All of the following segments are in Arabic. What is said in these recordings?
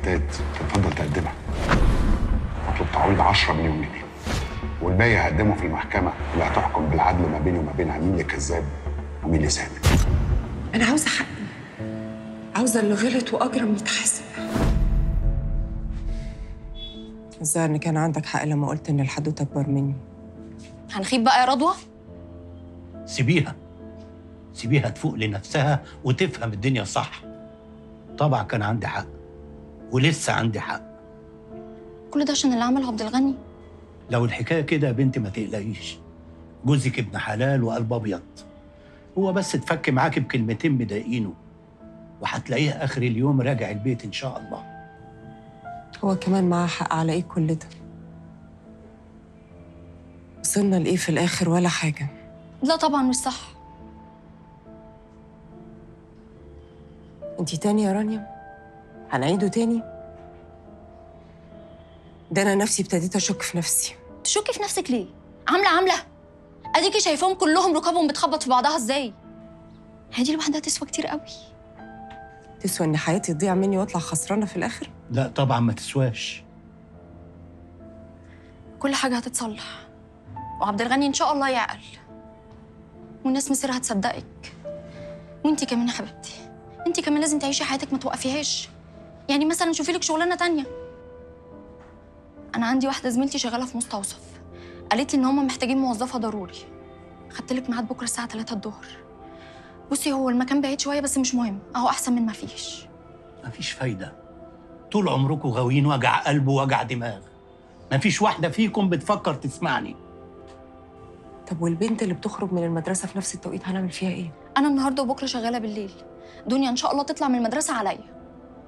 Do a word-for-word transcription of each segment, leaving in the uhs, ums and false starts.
اتفضل تقدمها. اطلب تعويض عشرة مليون جنيه، والباقي هقدمه في المحكمه اللي هتحكم بالعدل ما بيني وما بينها مين اللي كذاب ومين اللي صادق. انا عاوزه حقي، عاوزه اللي غلط واجرم يتحاسب. الظاهر ان كان عندك حق لما قلت ان الحدوته اكبر مني. هنخيب بقى يا رضوى؟ سيبيها سيبيها تفوق لنفسها وتفهم الدنيا صح. طبعا كان عندي حق ولسه عندي حق. كل ده عشان اللي عمله عبد الغني؟ لو الحكايه كده يا بنتي ما تقلقيش، جوزك ابن حلال وقلب ابيض. هو بس تفك معاكي بكلمتين مضايقينه وهتلاقيه اخر اليوم راجع البيت ان شاء الله. هو كمان معاه حق على ايه كل ده؟ وصلنا لايه في الاخر؟ ولا حاجه. لا طبعا مش صح. انتي تاني يا رانيا؟ هنعيده تاني؟ ده انا نفسي ابتديت اشك في نفسي. تشكي في نفسك ليه؟ عامله عامله اديكي شايفاهم كلهم ركابهم بتخبط في بعضها ازاي. هي دي لوحدها تسوى كتير قوي. تسوى ان حياتي تضيع مني واطلع خسرانه في الاخر؟ لا طبعا ما تسواش. كل حاجه هتتصلح وعبد الغني ان شاء الله يعقل والناس مصيرها هتصدقك. وانتي كمان يا حبيبتي، انتي كمان لازم تعيشي حياتك ما توقفيهاش. يعني مثلا شوفي لك شغلانه تانية. انا عندي واحده زميلتي شغاله في مستوصف، قالت لي ان هم محتاجين موظفه ضروري. خدت لك ميعاد بكره الساعه تلاتة الظهر. بصي هو المكان بعيد شويه بس مش مهم، اهو احسن من ما فيش. مفيش فايده، طول عمركم غاويين وجع قلب ووجع دماغ. مفيش واحده فيكم بتفكر تسمعني. طب والبنت اللي بتخرج من المدرسه في نفس التوقيت هنعمل فيها ايه؟ انا النهارده وبكره شغاله بالليل، دنيا ان شاء الله تطلع من المدرسه عليا.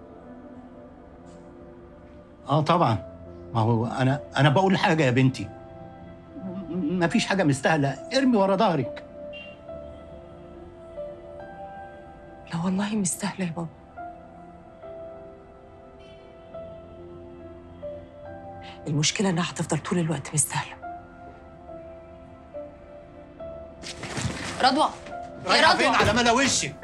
اه طبعا، ما هو انا انا بقول حاجه يا بنتي، ما فيش حاجه مستاهله، ارمي ورا ظهرك. لا والله مستاهله يا بابا. المشكله انها هتفضل طول الوقت مستاهله. رضوى يا رضوى، فين على ملا وشك؟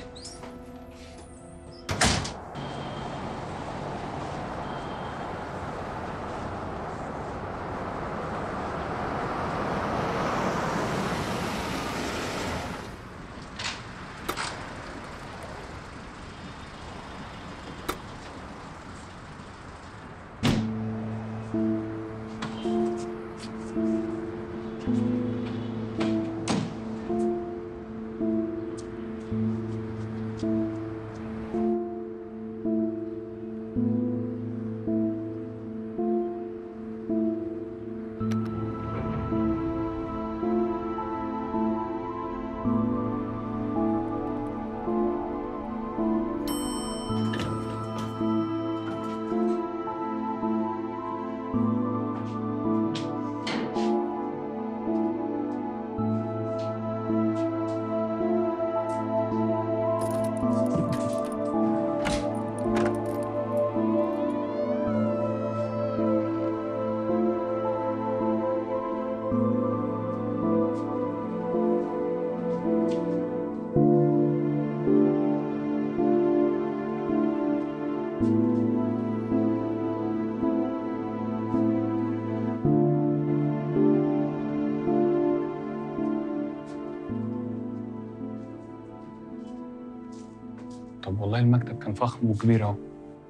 طب والله المكتب كان فخم وكبير اهو.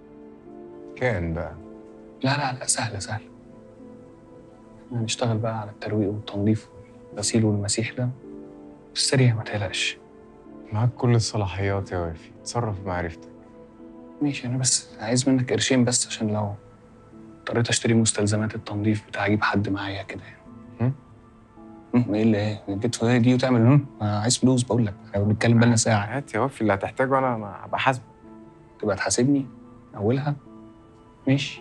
كان بقى؟ لا لا لا سهلة سهلة. احنا هنشتغل بقى على الترويق والتنظيف والغسيل والمسيح ده في السريع، ما تقلقش. معاك كل الصلاحيات يا وافي، اتصرف بمعرفتك. ماشي، انا بس عايز منك قرشين بس عشان لو اضطريت اشتري مستلزمات التنظيف بتاع اجيب حد معايا كده يعني. هم؟ هم ايه اللي ايه؟ جيت في دي وتعمل هم؟ انا عايز فلوس بقول لك، احنا بنتكلم بقالنا ساعة. هات يا وافي اللي هتحتاجه، انا هبقى حاسبك. تبقى تحاسبني اولها؟ ماشي.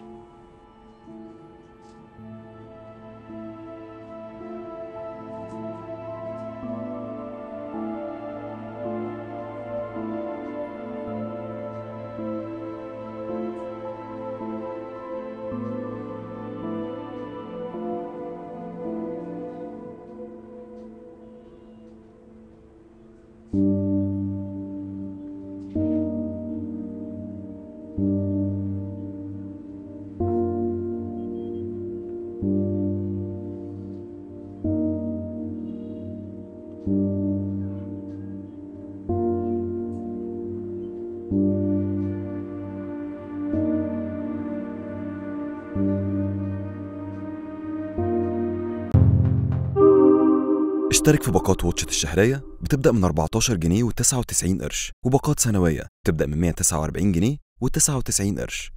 اشترك في باقات واتشت الشهرية بتبدأ من أربعتاشر جنيه وتسعة وتسعين قرش، وباقات سنوية بتبدأ من مية وتسعة وأربعين جنيه وتسعة وتسعين قرش.